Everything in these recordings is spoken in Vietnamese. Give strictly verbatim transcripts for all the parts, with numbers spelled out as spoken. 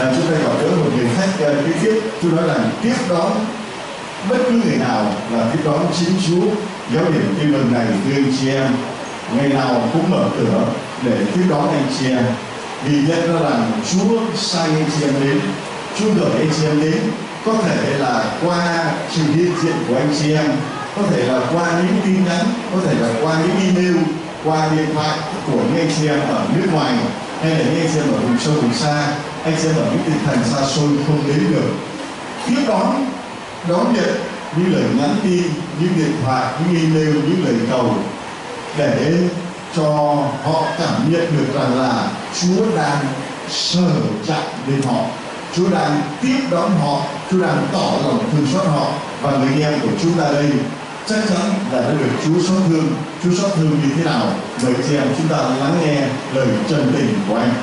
là chúng ta gặp gỡ một người khách kế tiếp. Chúa nói rằng tiếp đón bất cứ người nào là tiếp đón chính Chúa. Giáo điểm tin mừng này thưa anh chị em, ngày nào cũng mở cửa để tiếp đón anh chị em, vì nhận ra rằng Chúa sai anh chị em đến, Chúa gửi anh chị em đến, có thể là qua sự hiện diện của anh chị em, có thể là qua những tin nhắn, có thể là qua những email, qua điện thoại của những anh chị em ở nước ngoài, hay là những anh chị em ở vùng sâu vùng xa, anh chị em ở những tinh thần xa xôi không đến được. Tiếp đón, đón nhận những lời nhắn tin, những điện thoại, những email, những lời cầu, để cho họ cảm nhận được rằng là Chúa đang sở chạm đến họ, Chúa đang tiếp đón họ, Chúa đang tỏ lòng thương xót họ. Và người em của chúng ta đây chắc chắn là đã được Chúa xót thương. Chúa xót thương như thế nào? Mời chị em chúng ta lắng nghe lời chân tình của anh.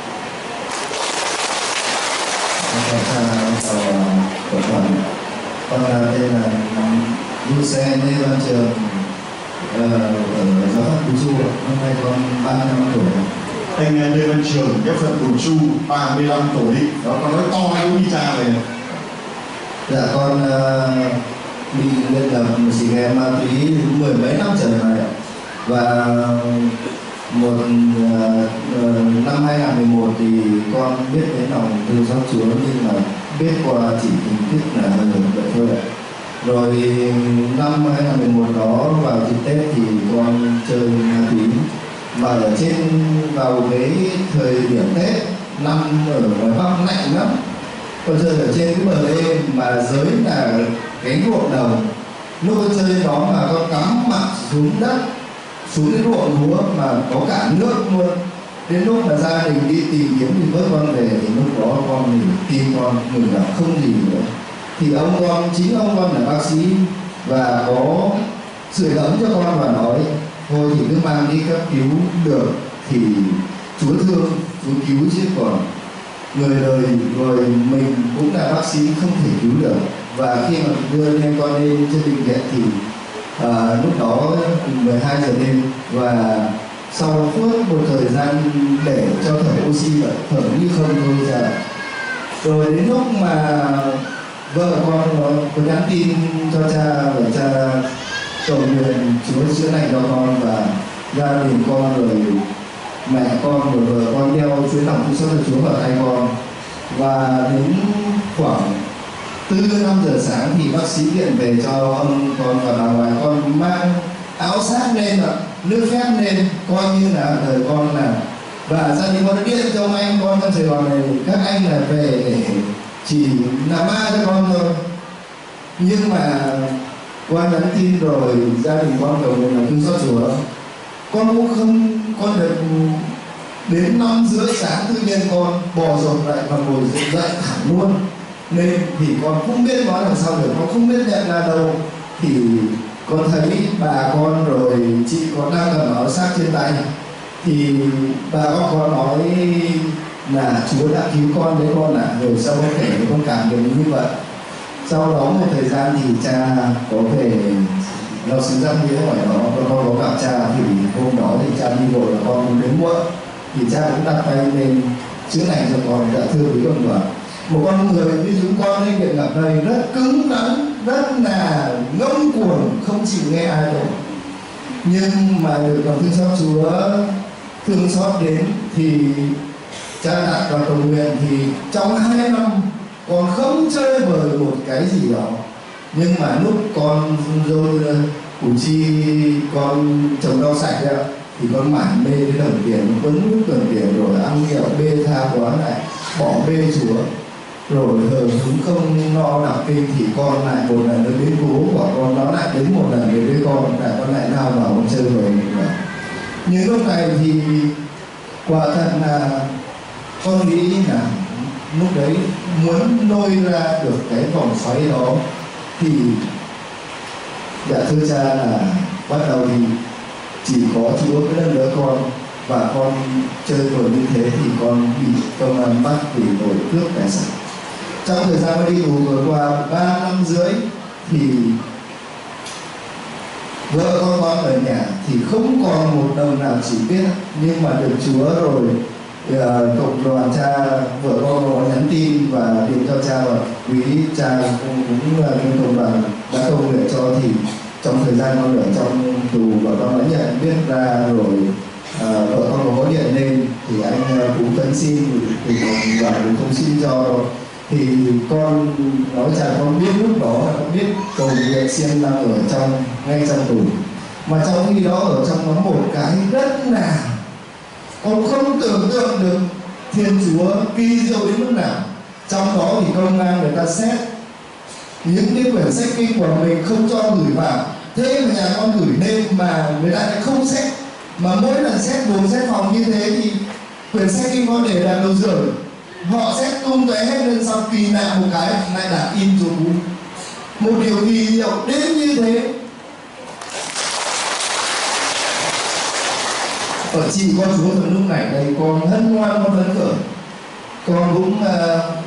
Của Thuận, con tên là Du Xe Lê Văn Trường, ở giáo phận Bù Chu. Hôm nay con ba mươi lăm tuổi. Anh Lê Văn Trường, giáo phận Bù Chu, ba mươi lăm tuổi. Đó, con nói to giống như cha này. Dạ, con uh, bị nghiện ngập một xì ghe ma túy mười mấy năm trở lại. Và một uh, năm hai nghìn mười một thì con biết đến lòng thương xót Chúa, nhưng mà biết qua chỉ hình thức là hơi hưởng vậy thôi ạ. Rồi năm hai nghìn mười một đó vào dịp Tết thì con chơi ma túy, và ở trên vào cái thời điểm Tết năm ở ngoài Bắc lạnh lắm, con chơi ở trên cái bờ đê mà dưới là cái ruộng đồng. Lúc con chơi đó mà con cắm mặt xuống đất, xuống cái ruộng lúa mà có cả nước luôn. Đến lúc mà gia đình đi tìm kiếm thì vớt con về, thì lúc đó con thì tim con ngừng đập không gì nữa. Thì ông con, chính ông con là bác sĩ và có sưởi ấm cho con và nói thôi thì cứ mang đi cấp cứu được thì Chúa thương, Chúa cứu chứ còn người đời rồi mình cũng là bác sĩ không thể cứu được. Và khi mà đưa lên con lên trên bệnh viện thì à, lúc đó mười hai giờ đêm, và sau suốt một thời gian để cho thở oxy và thở như không thôi ra. Rồi đến lúc mà vợ con nó có nhắn tin cho cha và cha cầu nguyện Chúa chữa lành cho con, và gia đình con rồi mẹ con rồi vợ con đeo chuỗi lòng thương xót cho Chúa vào tay con. Và đến khoảng từ năm giờ sáng thì bác sĩ điện về cho ông con và bà ngoại con mang áo sát lên ạ, nước phép lên, coi như là đời con là. Và gia đình con đã điện cho anh con trong Sài Gòn này, các anh là về để chỉ làm ma cho con thôi. Nhưng mà qua nhắn tin rồi gia đình con cầu nguyện là thương xót Chúa, con cũng không, con được đến năm rưỡi sáng tự nhiên con bò dồn lại và ngồi dậy thẳng luôn. Nên thì con không biết nói làm sao được, con không biết nhận ra đâu. Thì con thấy bà con rồi chị con đang cầm áo sát trên tay, thì bà con con nói là Chúa đã cứu con đấy con ạ. Rồi sau có thể con cảm được như vậy. Sau đó một thời gian thì cha có về giáo sứ Giáp Nghĩa hỏi đó, và con có gặp cha. Thì hôm đó thì cha đi vội và con cũng đến muộn, thì cha cũng đặt tay lên chữa lành cho con. Đã thưa với con đoàn, một con người như chúng con ấy nghiện ngập này rất cứng rắn, rất là ngông cuồng, không chịu nghe ai đâu. Nhưng mà được lòng thương xót Chúa thương xót đến thì cha đặt vào cầu nguyện, thì trong hai năm con không chơi bời một cái gì đó. Nhưng mà lúc con rồi củ chi con trồng rau sạch ra thì con mải mê cái đồng tiền, quấn hút đồng tiền, rồi ăn nhậu bê tha quá lại bỏ bê Chúa, rồi hờ hứng không lo đọc kinh. Thì con lại một lần nữa đến bố của con, nó lại đến một lần nữa với con, lại con lại lao vào con chơi rồi. Nhưng lúc này thì quả thật là con nghĩ là lúc đấy muốn lôi ra được cái vòng xoáy đó thì dạ thưa cha là bắt đầu thì chỉ có Chúa mới nâng đỡ con. Và con chơi rồi như thế thì con bị công an bắt vì tội cướp tài sản. Trong thời gian con đi tù vừa qua ba năm rưỡi thì vợ con con ở nhà thì không còn một đồng nào chỉ biết, nhưng mà được Chúa rồi uh, cộng đoàn cha vợ con có nhắn tin và điện cho cha và quý cha cũng cũng uh, cộng đoàn đã cầu nguyện cho, thì trong thời gian con ở trong tù và con đã nhận biết ra rồi, uh, vợ con có điện lên thì anh uh, cũng vẫn xin thì cộng đoàn cũng không xin cho đâu. Thì con nói cha con biết lúc đó con biết cầu nguyện xiêm đang ở trong ngay trong tù, mà trong khi đó ở trong nó một cái rất là con không tưởng tượng được Thiên Chúa kỳ diệu đến mức nào. Trong đó thì công an người ta xét những cái quyển sách kinh của mình không cho gửi vào, thế mà nhà con gửi lên mà người ta lại không xét, mà mỗi lần xét buồng xét phòng như thế thì quyển sách kinh con để là đầu rời, họ xét tung tóe hết lên, sau kỳ lạ một cái lại đặt in cho bú. Một điều kỳ diệu đến như thế. Ở chị con Chúa từ lúc này đây con hân hoan, con phấn khởi, con cũng uh,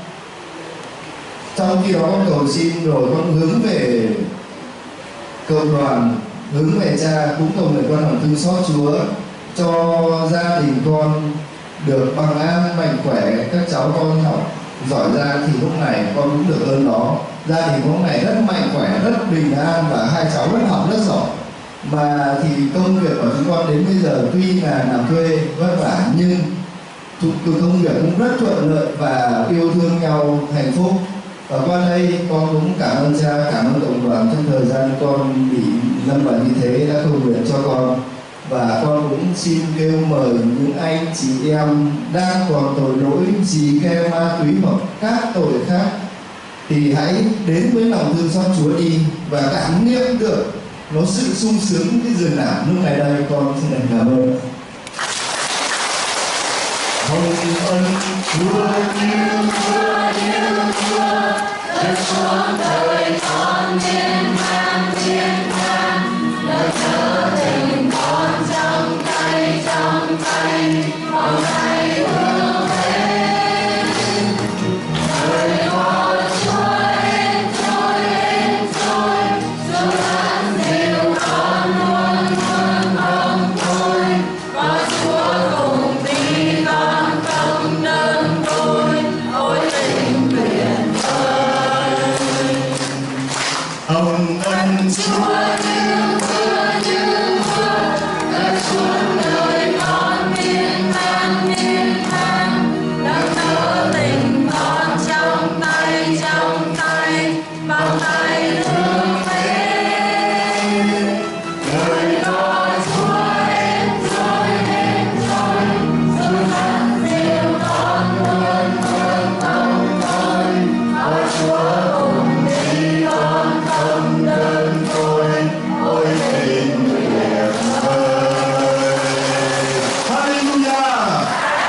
trong khi đó con cầu xin rồi con hướng về cộng đoàn, hướng về cha, cũng cầu nguyện con lòng thương xót Chúa cho gia đình con được bằng an mạnh khỏe, các cháu con học giỏi ra thì lúc này con cũng được ơn đó. Gia đình con này rất mạnh khỏe, rất bình an và hai cháu rất học rất giỏi. Mà thì công việc của chúng con đến bây giờ tuy là làm thuê vất vả nhưng công việc cũng rất thuận lợi và yêu thương nhau hạnh phúc. Và qua đây con cũng cảm ơn cha, cảm ơn cộng đoàn trong thời gian con bị lâm vào như thế đã cầu nguyện cho con. Và con cũng xin kêu mời những anh chị em đang còn tội lỗi xì ke ma túy hoặc các tội khác thì hãy đến với lòng thương xót Chúa đi và cảm nghiệm được nó sự sung sướng cái dường nào lúc này đây. Con xin được cảm ơn. Hồng ân Chúa như Chúa như Chúa, Đức Chúa đời con miên man miên man, lời thơ tình con trong tay trong tay, vòng tay hương lên. Đời con Chúa lên trôi lên trôi, Chúa vẫn dìu con luôn luôn không thôi, có Chúa cùng đi con không đơn côi, ôi tình tuyệt vời. Hồng ân Chúa như mưa như mưa, ngập xuống đời con miên man miên man, đang thơ tình con trong tay trong tay, vòng tay hương lên. Đời con Chúa lên trôi lên trôi, Chúa vẫn dìu con luôn luôn không thôi, có Chúa cùng đi con không đơn côi, ôi tình tuyệt vời. Hallelujah.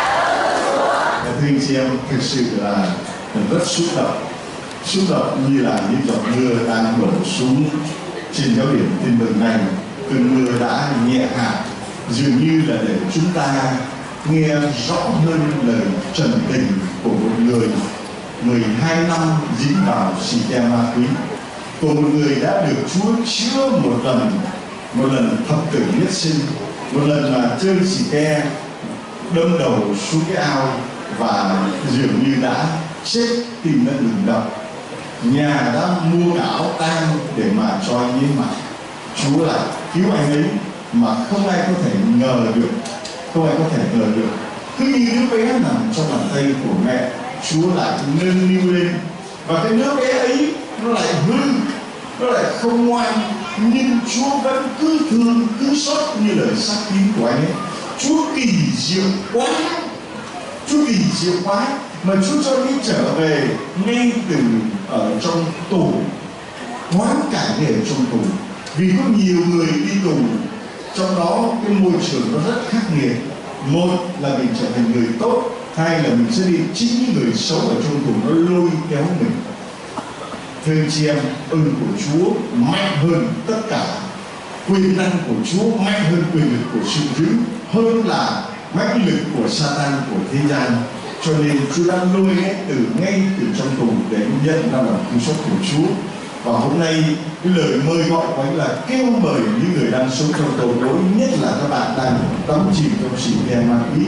Thưa anh chị em, thực sự là rất xúc động, xúc động như là những giọt mưa đang đổ xuống trên giáo điểm Tin Mừng này. Cơn mưa đã nhẹ hạ, dường như là để chúng ta nghe rõ hơn lời trần tình của một người mười hai năm dính vào xì ke ma túy, của một người đã được Chúa chữa một lần, một lần thập tử nhất sinh, một lần mà chơi xì ke đâm đầu xuống cái ao và dường như đã chết tim đã ngừng đập. Nhà đã mua cả áo tang để mà cho anh ấy mặc. Chúa lại cứu anh ấy mà không ai có thể ngờ được, không ai có thể ngờ được. Cứ như đứa bé nằm trong bàn tay của mẹ, Chúa lại nâng niu lên và cái đứa bé ấy nó lại hư, nó lại không ngoan, nhưng Chúa vẫn cứ thương, cứ xót như lời xác tín của anh ấy. Chúa kỳ diệu quá, Chúa kỳ diệu quá mà Chúa cho đi trở về ngay từ ở trong tù, hoán cải để ở trong tù. Vì có nhiều người đi tù, trong đó cái môi trường nó rất khắc nghiệt. Một là mình trở thành người tốt, hai là mình sẽ đi chính những người xấu ở trong tù nó lôi kéo mình. Thưa anh chị em, ơn của Chúa mạnh hơn tất cả, quyền năng của Chúa mạnh hơn quyền lực của sự dữ, hơn là mãnh lực của Satan, của thế gian. Cho nên Chúa đã lôi hết từ ngay từ trong tù để nhận ra lòng cứu rỗi của Chúa. Và hôm nay cái lời mời gọi của anh là kêu mời những người đang sống trong tội lỗi, nhất là các bạn đang đắm chìm trong xì ke ma túy,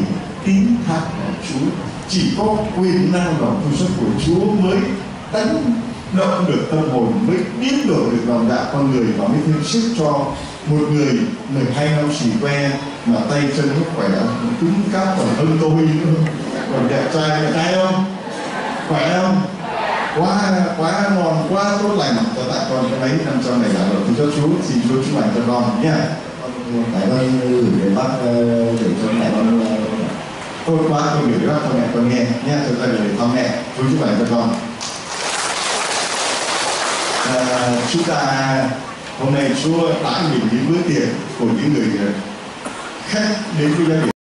tín thác vào Chúa. Chỉ có quyền năng và công suất của Chúa mới đánh động được tâm hồn, mới biến đổi được lòng dạ con người và mới thêm sức cho một người mười hai năm xì que mà tay chân nó khỏe, cứng cáp còn hơn tôi nữa, còn đẹp trai đẹp trai không? Khỏe không? Quá quá ngon, quá tốt lành. Cho tại con cái mấy năm sau này là đầu tư cho Chúa, xin Chúa chúc lành cho con nhé. Tại con gửi về bác để cho mẹ con. Tốt quá, tôi gửi bác cho mẹ con nghe nhé, cho ta gửi thăm mẹ. Chúa chúc lành cho con. À, chúng ta hôm nay Chúa đã nghỉ bữa tiệc của những người khách đến với gia đình.